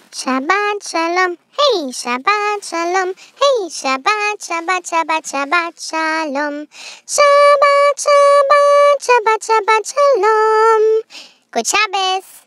Shabbat shalom, hey, Shabbat shalom, hey, Shabbat, Shabbat, Shabbat, Shabbat shalom. Shabbat, Shabbat, Shabbat, Shabbat shalom. Good Shabbos.